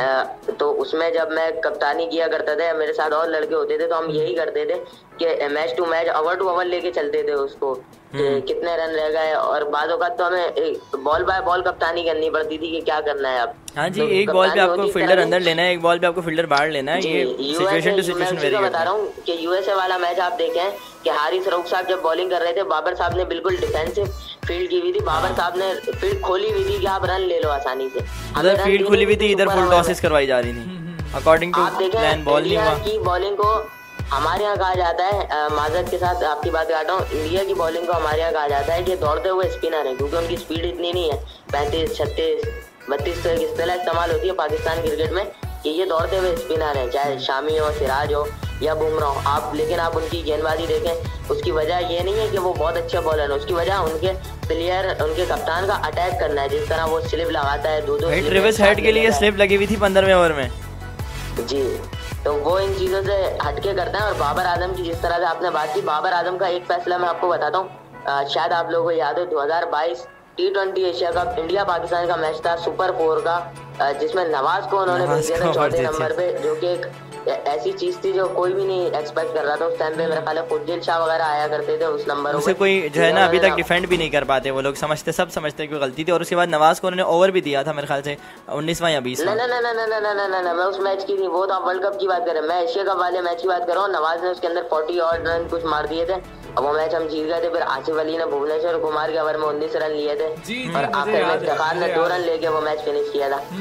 तो उसमें जब मैं कप्तानी किया करता था, मेरे साथ और लड़के होते थे, तो हम यही करते थे कि match to match over to over लेके चलते थे उसको कि कितने रन रह गए, और बाद औक़ात तो हमें बॉल बाय बॉल कप्तानी करनी पड़ती थी कि क्या करना है अब। हाँ जी, तो एक बॉल पे आपको फील्डर अंदर लेना है, एक बॉल पे आपको फील्डर बाहर लेना है। ये सिचुएशन टू सिचुएशन वेरी करता है। बता रहा हूँ कि यूएसए वाला मैच आप देखें कि हारिस रऊफ साहब जब बॉलिंग कर रहे थे, बाबर साहब ने बिल्कुल डिफेंसिव फील्ड की हुई थी, बाबर साहब ने फील्ड खोली हुई थी कि आप रन ले लो आसानी से। इधर फील्ड खुली हुई थी, इधर फुल टॉसेस करवाई जा रही थी अकॉर्डिंग टू प्लान। बॉल नहीं हुआ की बॉलिंग को हमारे यहाँ कहा जाता है, माजरत के साथ आपकी बात कर रहा हूँ, इंडिया की बॉलिंग को हमारे यहाँ कहा जाता है कि दौड़ते हुए स्पिनर है, क्योंकि उनकी स्पीड इतनी नहीं है। पैंतीस छत्तीस बत्तीस तो इस्तेला इस्तेमाल होती है पाकिस्तान क्रिकेट में कि ये दौड़ते हुए स्पिनर है, चाहे शामी हो, सिराज हो या बुमराह हो आप। लेकिन आप उनकी गेंदबाजी देखें, उसकी वजह ये नहीं है कि वो बहुत अच्छे बॉलर है, उसकी वजह उनके प्लेयर, उनके कप्तान का अटैक करना है। जिस तरह वो स्लिप लगाता है, दो दो रिवर्स हेड के लिए स्लिप लगी हुई थी पंद्रहवें ओवर में जी, तो वो इन चीज़ों से हटके करते हैं। और बाबर आजम की जिस तरह से आपने बात की, बाबर आजम का एक फैसला मैं आपको बताता हूँ, शायद आप लोगों को याद हो, दो हज़ार बाईस T twenty Asia cup India Pakistan का मैच था सुपर फोर का, जिसमें नवाज को उन्होंने भेज दिया था चौथे नंबर पे, जो कि एक ऐसी चीज थी जो कोई भी नहीं एक्सपेक्ट कर रहा था उस टाइम पे। मेरे ख्याल है फुटजिल शाह वगैरह आया करते थे उस नंबर उसे कोई जो है ना अभी तक डिफेंड भी नहीं कर पाते वो लोग, समझते सब समझते कि गलती थी। और उसके बाद नवाज को उन्होंने ओवर भी दिया था मेरे ख्याल से उन्नीसवां या बीसवां। ना ना ना ना ना ना ना ना मैं उस मैच की नहीं, वो तो आप वर्ल्ड कप की बात कर रहे हैं, मैं एशिया कप वाले मैच की बात कर रहा हूँ। नवाज ने उसके अंदर फोर्टी और रन कुछ मार दिए थे, अब वो मैच हम जीत गए थे। फिर आसिफ अली ने भुवनेश्वर कुमार के ओवर में उन्नीस रन लिए थे और आखिर में इफ्तिखार ने दो रन लेके वो मैच फिनिश किया था।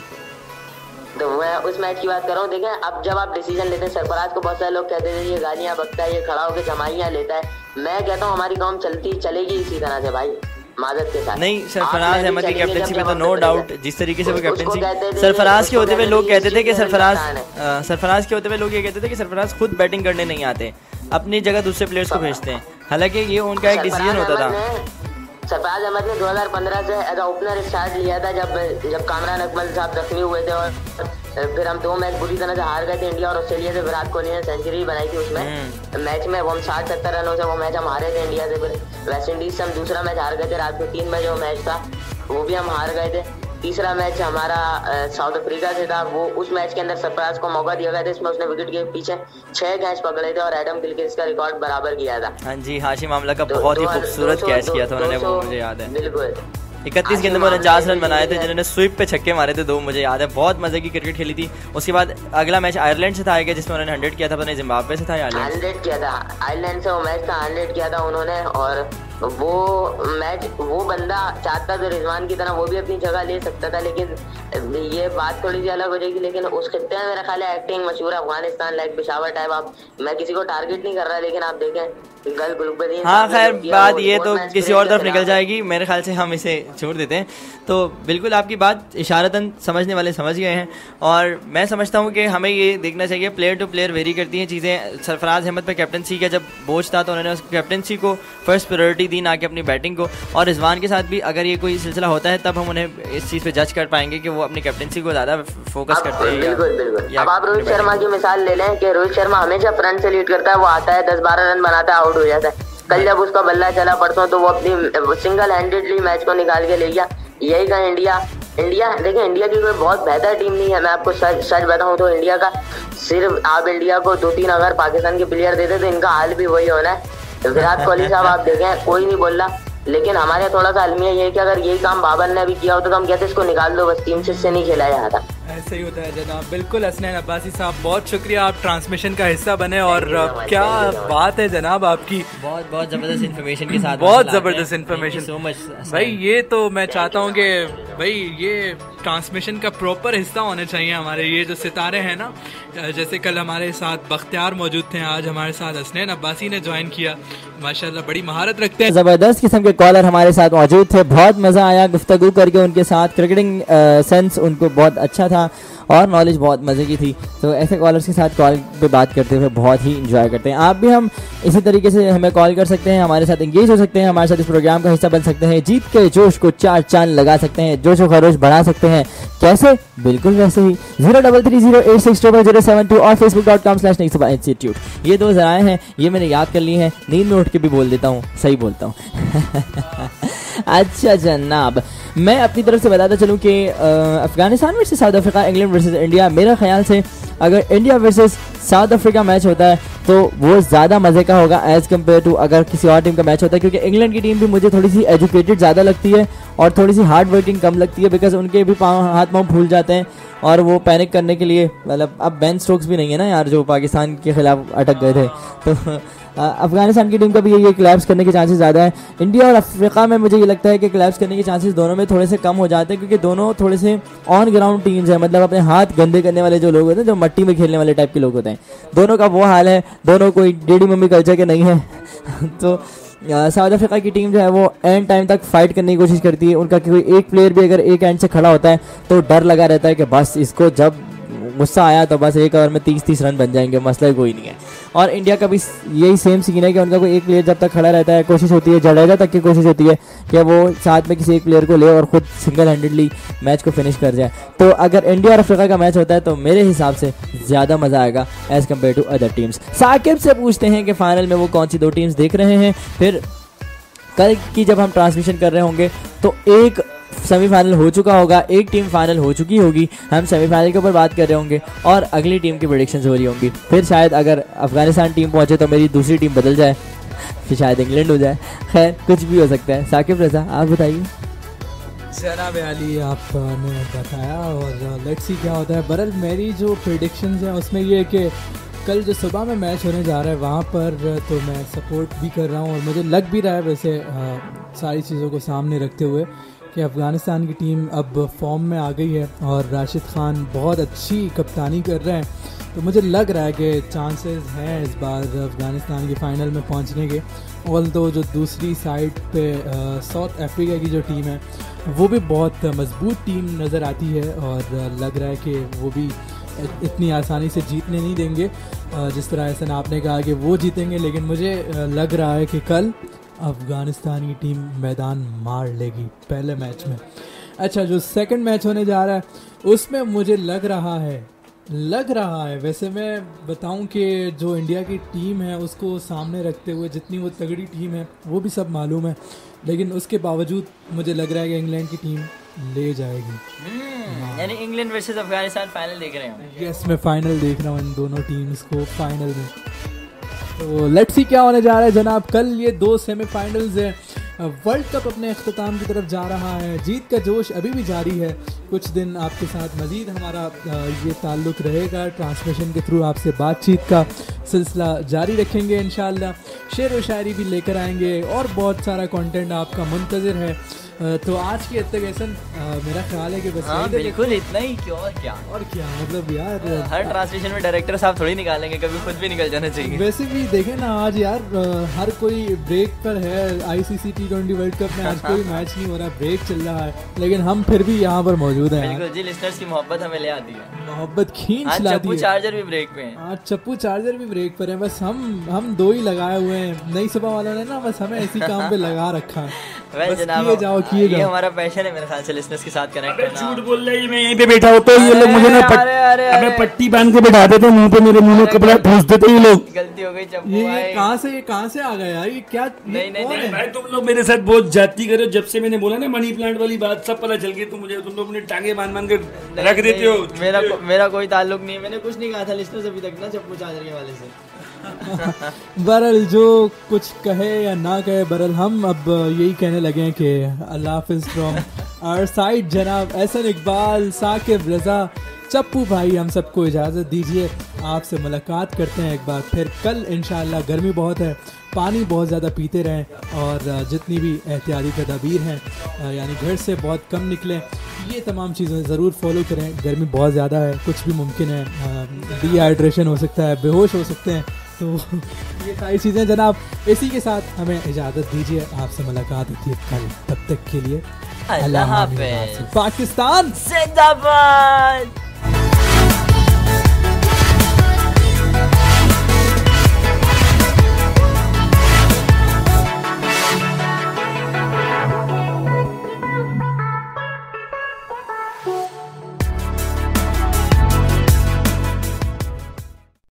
तो मैं उस मैच की बात कर रहा हूँ। देखें अब जब आप डिसीजन लेते हैं, सरफराज को बहुत सारे लोग कहते थे ये गालियाँ बकता है, ये खड़ा होकर जमाइयाँ लेता है, मैं कहता हूँ हमारी कौम चलती चलेगी इसी तरह से भाई, माजत के साथ। नहीं, सरफराज अहमद की कैप्टनसी में तो नो डाउट, जिस तरीके से वो कैप्टनसी सरफराज के होते हुए लोग कहते थे कि सरफराज सरफराज के होते हुए लोग ये कहते थे कि सरफराज खुद बैटिंग करने नहीं आते, अपनी जगह दूसरे प्लेयर्स को भेजते हैं, हालांकि ये उनका एक डिसीजन होता था। सरफराज अहमद ने दो हज़ार पंद्रह से एज ओपनर स्टार्ट लिया था जब जब कामरान अकमल साहब जख्मी हुए थे और फिर हम दो मैच बुरी तरह से हार गए थे इंडिया और ऑस्ट्रेलिया से। विराट कोहली ने सेंचुरी बनाई थी उसमें मैच में, वो हम साठ सत्तर रनों से वो मैच हम हारे थे इंडिया से। फिर वेस्ट इंडीज से हम दूसरा मैच हार गए थे, रात को तीन में जो मैच था वो भी हम हार गए थे। तीसरा मैच हमारा साउथ अफ्रीका से था, वो उस मैच के अंदर सरफराज को मौका दिया गया था, इसमें उसने विकेट के पीछे छह कैच पकड़े थे और एडम गिलक्रिस्ट का रिकॉर्ड बराबर किया था। हाँ जी, हाशिम आमला का बहुत ही खूबसूरत कैच किया था उन्होंने, वो मुझे याद है। बिल्कुल इकतीस गेंदों में उनचास रन बनाए थे, जिन्होंने स्वीप पे छक्के मारे थे दो, मुझे याद है। बहुत मजे की क्रिकेट खेली थी। उसके बाद अगला मैच आयरलैंड से था आएगा जिसमें उन्होंने हंड्रेड किया था, पता नहीं जिम्बाब्वे से था या हंड्रेड किया था, आयरलैंड से वो मैच था, हंड्रेड किया था उन्होंने। और वो मैच वो बंदा चाहता तो रिजवान की तरह वो भी अपनी जगह ले सकता था, लेकिन ये बात थोड़ी सी अलग हो जाएगी। लेकिन उस खित्ते में मेरा ख्याल है एक्टिंग मशहूर अफगानिस्तान लाइक पेशावर टाइप, आप मैं किसी को टारगेट नहीं कर रहा, लेकिन आप देखें गल गुलबदीन। हाँ खैर बात ये तो किसी और तरफ निकल जाएगी, मेरे ख्याल से हम इसे छोड़ देते हैं। तो बिल्कुल आपकी बात इशारतन समझने वाले समझ गए हैं, और मैं समझता हूँ कि हमें ये देखना चाहिए प्लेयर टू प्लेयर वेरी करती हैं चीज़ें। सरफराज अहमद पे कैप्टनसी का जब बोझ था तो उन्होंने उस कैप्टनसी को फर्स्ट प्रायोरिटी दी, ना कि अपनी बैटिंग को। और रिजवान के साथ भी अगर ये कोई सिलसिला होता है तब हम उन्हें इस चीज़ पे जज कर पाएंगे कि वो अपनी कैप्टनसी को ज़्यादा फोकस करते हैं। बिल्कुल बिल्कुल। अब आप रोहित शर्मा की मिसाल ले लें कि रोहित शर्मा हमेशा फ्रंट से लीड करता है, वो आता है दस बारह रन बनाता है, आउट हो जाता है। कल जब उसका बल्ला चला परसों तो वो अपनी सिंगल हैंडेडली मैच को निकाल के ले गया। यही का इंडिया इंडिया देखिए, इंडिया की कोई बहुत बेहतर टीम नहीं है, मैं आपको सच सच बताऊं तो इंडिया का सिर्फ आप इंडिया को दो तीन अगर पाकिस्तान के प्लेयर देते तो इनका हाल भी वही होना है। विराट कोहली साहब आप देखें कोई नहीं बोल रहा, लेकिन हमारे यहाँ थोड़ा सा अलमिया ये है कि अगर यही काम बाबर ने अभी किया होता तो हम कहते इसको निकाल दो बस, टीम से इससे नहीं खेला जाता। ऐसे ही होता है जनाब। बिल्कुल हसनैन अब्बासी साहब, बहुत शुक्रिया, आप ट्रांसमिशन का हिस्सा बने। और क्या बात है जनाब आपकी, बहुत बहुत जबरदस्त इन्फॉर्मेशन के साथ, बहुत जबरदस्त इन्फॉर्मेशन। सो मच भाई ये तो मैं चाहता हूँ कि भाई ये ट्रांसमिशन का प्रॉपर हिस्सा होने चाहिए हमारे ये जो सितारे हैं ना। जैसे कल हमारे साथ बख्तियार मौजूद थे, आज हमारे साथ हसनैन अब्बासी ने ज्वाइन किया, माशाल्लाह बड़ी महारत रखते हैं। जबरदस्त किस्म के कॉलर हमारे साथ मौजूद थे, बहुत मजा आया गुफ्तगू करके उनके साथ। क्रिकेटिंग सेंस उनको बहुत अच्छा था और नॉलेज बहुत मज़े की थी। तो ऐसे कॉलर्स के साथ कॉल पे बात करते हुए बहुत ही इंजॉय करते हैं। आप भी हम इसी तरीके से हमें कॉल कर सकते हैं, हमारे साथ एंगेज हो सकते हैं, हमारे साथ इस प्रोग्राम का हिस्सा बन सकते हैं, जीत के जोश को चार चांद लगा सकते हैं, जोश व खरोश बढ़ा सकते हैं। कैसे? बिल्कुल वैसे ही। Zero double three zero eight six double zero seven two और फेसबुक डॉट कॉम स्लैश नई सुबह इंस्टीट्यूट, ये दो जराए हैं, ये मैंने याद कर ली हैं, नींद में उठ के भी बोल देता हूँ, सही बोलता हूँ। अच्छा जनाब, मैं अपनी तरफ से बताता चलूँ कि Afghanistan versus South Africa, England versus India, मेरा ख्याल से अगर India versus South Africa match होता है तो वो ज़्यादा मज़े का होगा एज़ कम्पेयर टू अगर किसी और टीम का मैच होता है, क्योंकि इंग्लैंड की टीम भी मुझे थोड़ी सी एजुकेटेड ज़्यादा लगती है और थोड़ी सी हार्ड वर्किंग कम लगती है, बिकॉज उनके भी पाँव हाथ पाँव फूल जाते हैं और वो पैनिक करने के लिए, मतलब अब बेन स्टोक्स भी नहीं है ना यार जो पाकिस्तान के खिलाफ अटक गए थे, तो अफगानिस्तान की टीम का भी ये क्लैप्स करने के चांसेस ज़्यादा है। इंडिया और अफ्रीका में मुझे ये लगता है कि क्लैप्स करने के चांसेस दोनों में थोड़े से कम हो जाते हैं, क्योंकि दोनों थोड़े से ऑन ग्राउंड टीम्स हैं, मतलब अपने हाथ गंदे करने वाले जो लोग होते हैं, जो मट्टी में खेलने वाले टाइप के लोग होते हैं, दोनों का वो हाल है, दोनों कोई डेडी मम्मी कल्चर के नहीं है। तो साउथ अफ्रीका की टीम जो है वो एंड टाइम तक फाइट करने की कोशिश करती है, उनका कोई एक प्लेयर भी अगर एक एंड से खड़ा होता है तो डर लगा रहता है कि बस इसको जब गुस्सा आया तो बस एक ओवर में तीस तीस रन बन जाएंगे, मसला कोई नहीं है। और इंडिया का भी यही सेम सीन है कि उनका कोई एक प्लेयर जब तक खड़ा रहता है, कोशिश होती है, जडेजा तक की कोशिश होती है कि वो साथ में किसी एक प्लेयर को ले और खुद सिंगल हैंडेडली मैच को फिनिश कर जाए। तो अगर इंडिया और अफ्रीका का मैच होता है तो मेरे हिसाब से ज़्यादा मज़ा आएगा as compared to other teams. Saqib से पूछते हैं कि फाइनल में वो कौन सी दो टीम्स देख रहे हैं, फिर कल की जब हम ट्रांसमिशन कर रहे होंगे तो एक सेमीफाइनल हो चुका होगा, एक टीम फाइनल हो चुकी होगी, हम सेमीफाइनल के ऊपर बात कर रहे होंगे और अगली टीम की प्रेडिक्शंस हो रही होंगी। फिर शायद अगर अफगानिस्तान टीम पहुंचे तो मेरी दूसरी टीम बदल जाए, फिर शायद इंग्लैंड हो जाए, खैर कुछ भी हो सकता है। साकिब रज़ा आप बताइए। जनाब अली आपने बताया और लेट्स सी क्या होता है। बरल मेरी जो प्रेडिक्शंस हैं उसमें ये है कि कल जो सुबह में मैच होने जा रहा है वहाँ पर तो मैं सपोर्ट भी कर रहा हूँ और मुझे लग भी रहा है वैसे आ, सारी चीज़ों को सामने रखते हुए कि अफ़गानिस्तान की टीम अब फॉर्म में आ गई है और राशिद खान बहुत अच्छी कप्तानी कर रहे हैं, तो मुझे लग रहा है कि चांसेस हैं इस बार अफ़गानिस्तान के फाइनल में पहुंचने के। ऑल दो जो दूसरी साइड पे साउथ अफ्रीका की जो टीम है वो भी बहुत मजबूत टीम नज़र आती है और लग रहा है कि वो भी इतनी आसानी से जीतने नहीं देंगे जिस तरह ऐसा आपने कहा कि वो जीतेंगे, लेकिन मुझे लग रहा है कि कल अफ़गानिस्तान की टीम मैदान मार लेगी पहले मैच में। अच्छा, जो सेकंड मैच होने जा रहा है उसमें मुझे लग रहा है लग रहा है वैसे मैं बताऊं कि जो इंडिया की टीम है उसको सामने रखते हुए जितनी वो तगड़ी टीम है वो भी सब मालूम है, लेकिन उसके बावजूद मुझे लग रहा है कि इंग्लैंड की टीम ले जाएगी। यानी इंग्लैंड वर्सेस अफगानिस्तान फाइनल देख रहे हैं? यस, मैं फाइनल देख रहा हूँ इन दोनों टीम्स को फाइनल में। तो लेट्स सी क्या होने जा रहा है जनाब। कल ये दो सेमीफाइनल्स हैं, वर्ल्ड कप अपने अख्ताम की तरफ जा रहा है, जीत का जोश अभी भी जारी है। कुछ दिन आपके साथ मज़ीद हमारा ये ताल्लुक़ रहेगा, ट्रांसमिशन के थ्रू आपसे बातचीत का सिलसिला जारी रखेंगे इंशाअल्लाह। शेर व शायरी भी लेकर आएंगे और बहुत सारा कंटेंट आपका मुंतज़िर है। तो आज की एत्तगैसन मेरा ख्याल है कि बस हाँ, बिल्कुल इतना ही। क्यों और क्या और क्या मतलब यार, हर ट्रांसलेशन में डायरेक्टर साहब थोड़ी निकालेंगे, कभी खुद भी निकल जाना चाहिए। वैसे भी देखें ना आज यार हर कोई ब्रेक पर है, ICC T twenty world cup में आज कोई मैच नहीं हो रहा, ब्रेक चल रहा है, लेकिन हम फिर भी यहाँ पर मौजूद हैं। बिल्कुल जी, लिसनर्स की मोहब्बत हमें ले आती है, मोहब्बत खींच लाती है। चार्जर भी ब्रेक पे है, आज चप्पू चार्जर भी ब्रेक पर है, बस हम हम दो ही लगाए हुए हैं। नई सुबह वालों ने ना बस हमें इसी काम पे लगा रखा है। बस जनाब, किए जाओ किए जाओ, ये हमारा पैशन है मेरे ख्याल से लिसनर्स के साथ कनेक्ट करना। झूठ बोल रही है, मैं यहीं पे बैठा होता हूँ, ये लोग मुझे ना पट, पट्टी बांध के बैठा देते, मुंह पे मेरे मुंह में कपड़ा ठूस देते ये लोग। गलती हो गई चप्पू ये भाई। कहाँ से ये कहाँ से आ गया यार, ये क्या? नहीं नहीं नहीं भाई, तुम लोग मेरे साथ बहुत जाती करो। जब से मैंने बोला ना मनी प्लांट वाली बात सब पता चल गई, तो मुझे तुम लोग अपनी टांगे बांध बांध के रख देते हो। मेरा मेरा कोई ताल्लुक नहीं है, मैंने कुछ नहीं कहा था लिसनर्स अभी तक ना चप्पू चार्जर के वाले से। बरल जो कुछ कहे या ना कहे, बरल हम अब यही कहने कहने लगे कि अल्लाह हाफिज़ फ्रॉम आवर साइड जनाब एहसन इकबाल, साकिब रज़ा, चप्पू भाई, हम सबको इजाज़त दीजिए। आपसे मुलाकात करते हैं एक बार फिर कल इंशाअल्लाह। गर्मी बहुत है, पानी बहुत ज़्यादा पीते रहें और जितनी भी एहतियाती तदाबीर हैं यानी घर से बहुत कम निकलें, ये तमाम चीज़ें ज़रूर फॉलो करें। गर्मी बहुत ज़्यादा है, कुछ भी मुमकिन है, डिहाइड्रेशन हो सकता है, बेहोश हो सकते हैं, तो ये सारी चीज़ें जनाब। इसी के साथ हमें इजाज़त दीजिए, आपसे मुलाकात होती है कल, तब तक के लिए अल्लाह हाफ़िज़। पाकिस्तान जिंदाबाद।